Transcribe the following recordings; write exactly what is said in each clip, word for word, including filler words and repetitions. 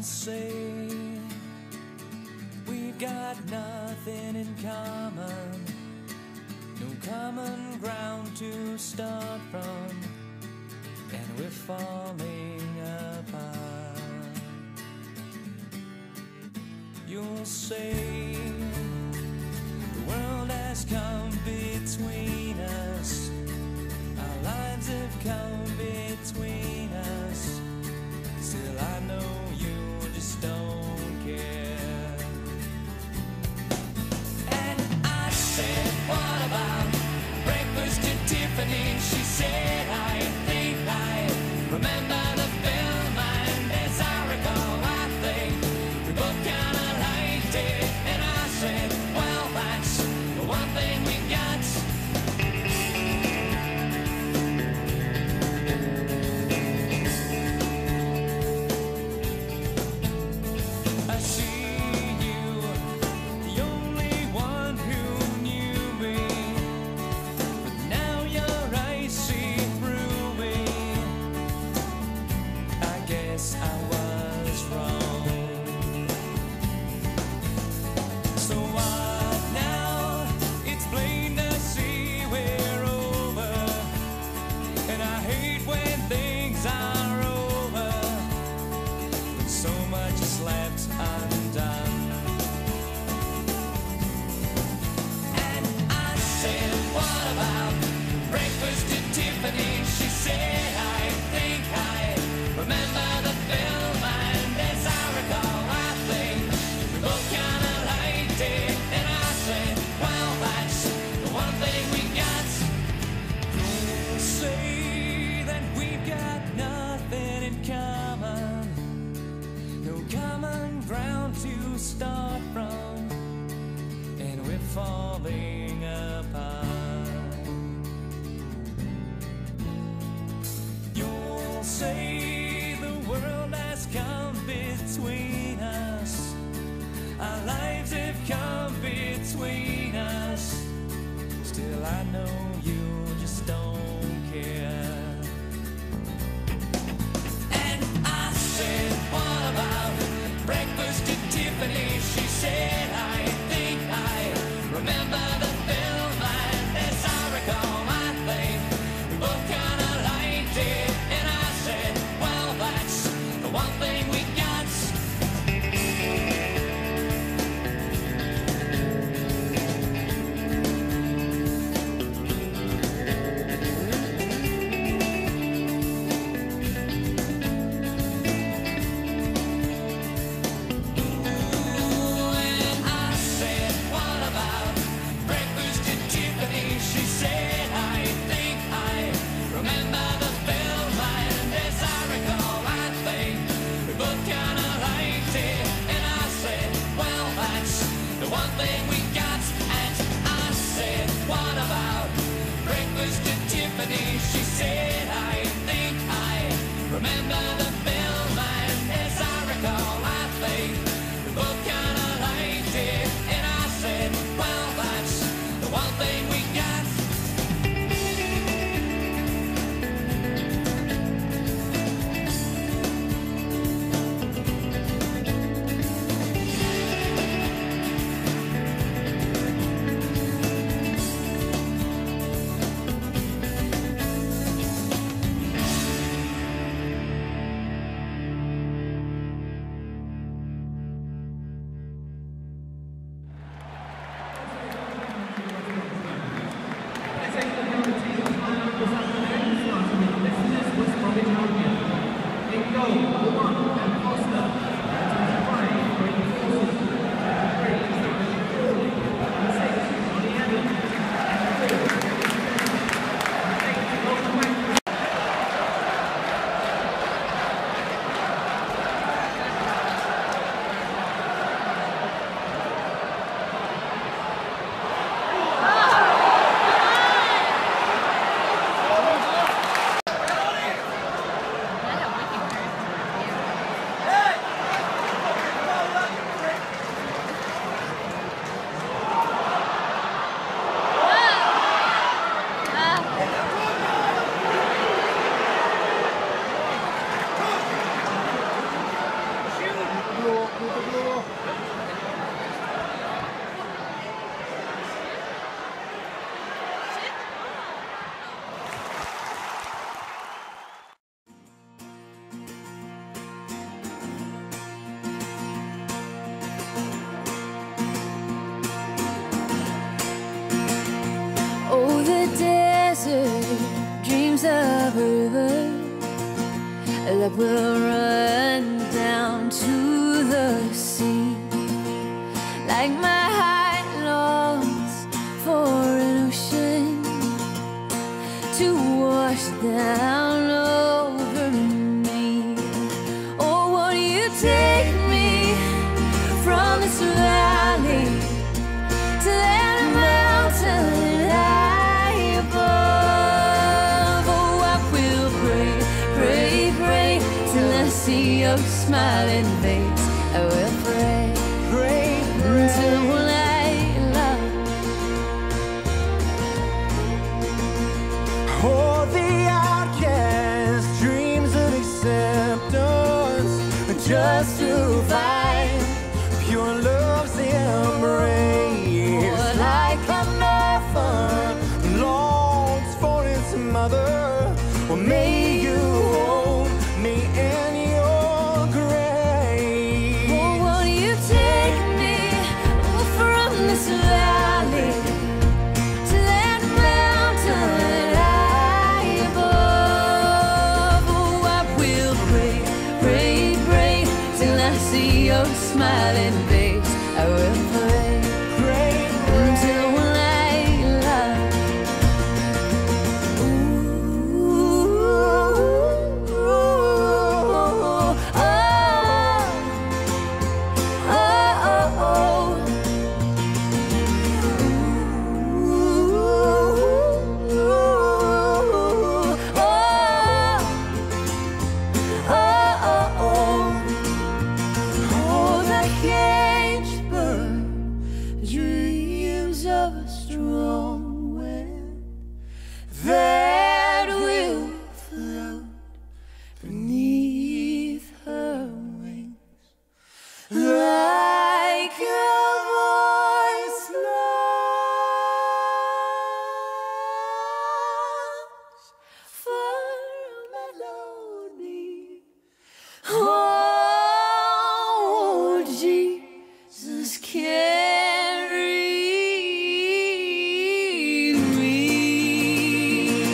say we've got nothing in common, no common ground to start from, and we're falling apart. You'll say the world has come between us, our lives have come between us. Still I know you just don't care. And I said, what about breakfast at Tiffany? She said, I think I remember the film, and as I recall, I think we both kinda liked it. And I said, well, that's the one thing we got. I see you, the only one who knew me, but now your eyes see through me. I guess I was wrong. So what now? It's plain to see we're over, and I hate when things are over, when so much is left undone. And I said, what about breakfast at Tiffany? She said, I think I remember the film, and as I recall, I think we both kinda liked it. And I said, well, that's the one thing we got. You'll say that we've got nothing in common, no common ground to start from, and we're falling apart. You'll say the world has come between us, our lives have come between us. Still I know you just don't care. And I said, what about breakfast at Tiffany? She said, I think I remember the film, and as I recall, I think we both kinda liked it. And I said, well, that's the one thing we got. And I said, what about breakfast at Tiffany? She said, I think I remember the film, and as I recall, I think we both kinda liked it. And I said, well, that's the one thing we got. And I said, what about breakfast at Tiffany? She said, I think I remember the film, and as I recall, I think we both kinda liked it. And I said, well, that's the one thing we got. that will run down to the sea, like my heart longs for an ocean to wash down over me. Oh, won't you take me from this valley to that mountain high above? Oh, I will pray, pray, pray till I see your smiling face. I will pray, pray, pray till I love. Oh, the outcast dreams of acceptance just to find pure love's embrace. Oh, Like an orphan longs for its mother, well, may you hold me in your grace. oh, won't you take me from this valley to that mountain high above? Oh, I will pray, pray, pray till I see your smiling face. I will pray, Pray, until I love. Ooh, ooh, oh, oh, oh, oh, the caged bird dreams of a strong wind that will float beneath her wings, like a voice longs for a melody. Oh, Jesus, carry me.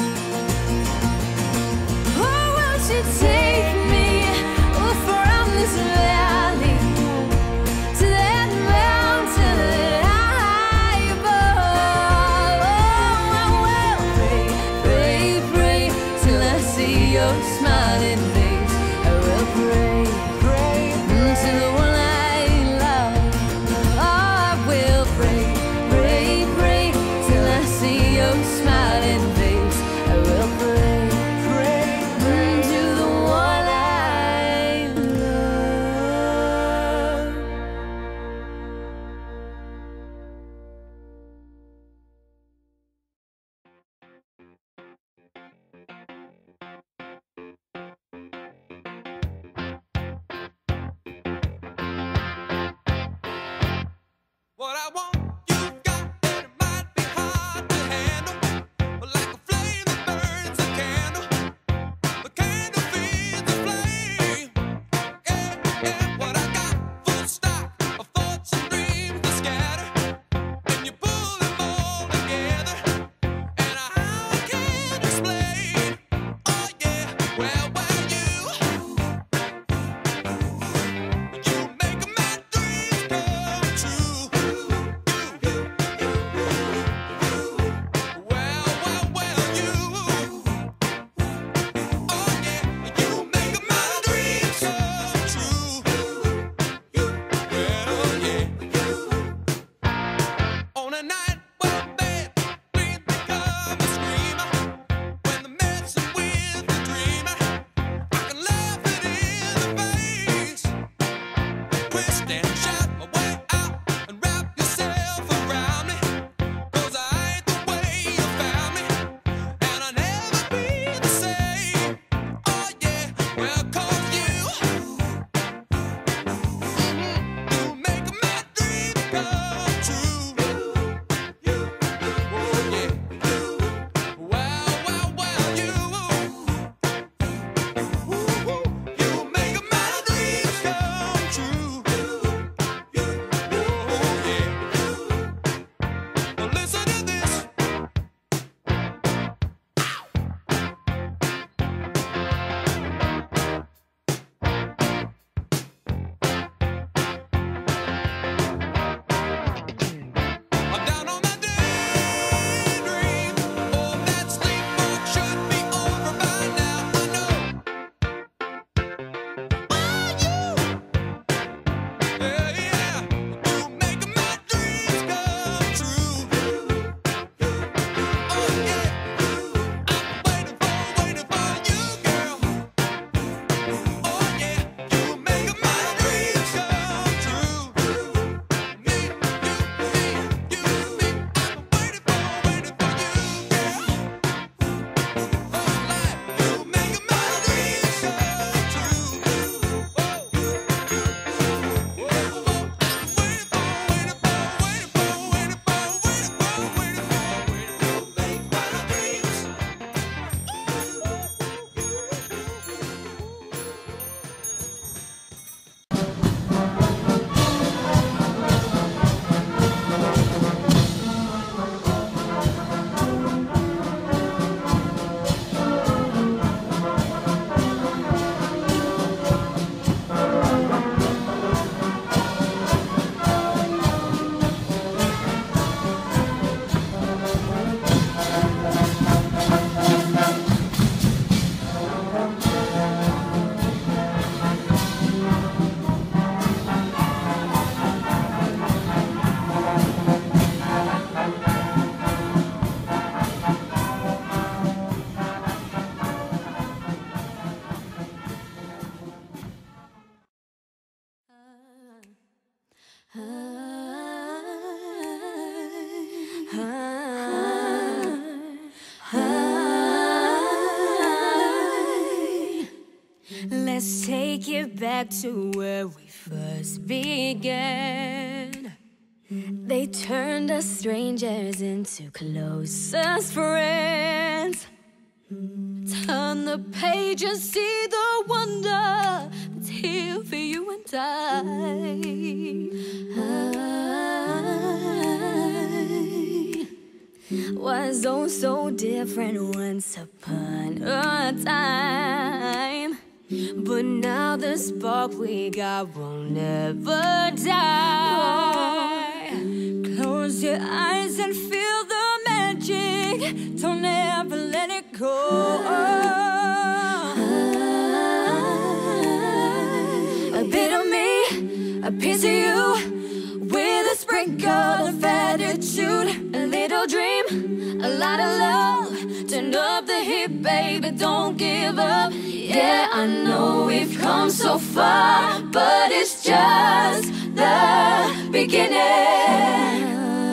Oh, won't you take me from this valley to that mountain high above? Oh, I will pray, pray, pray till I see your smiling face. I will pray, pray, to the one I love. Oh, I will pray, pray, pray till I see your smiling face. I will pray, pray. to the one I love. What I want, you've got, and it might be hard to handle. But like a flame that burns a candle, the candle feeds the flame. Yeah, yeah, what I got, full stock of thoughts and dreams that scatter. And you pull them all together, and I can't explain. Oh yeah, well, well, you, you make my dreams come true. take it back to where we first began. They turned us strangers into closest friends. Turn the page and see the wonder that's here for you and I. I was oh so different once upon a time, but now the spark we got will never die. Close your eyes and feel the magic. Don't ever let it go. A bit of me, a piece of you, with a sprinkle of attitude, a little dream, a lot of love. Turn up the heat, baby, don't give up. Yeah, I know we've come so far, but it's just the beginning.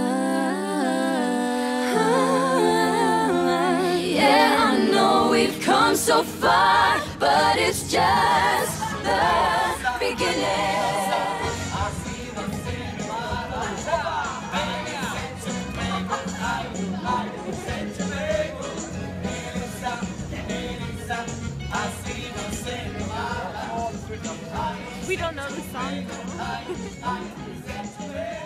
Yeah, I know we've come so far, but it's just the beginning. We don't know the song.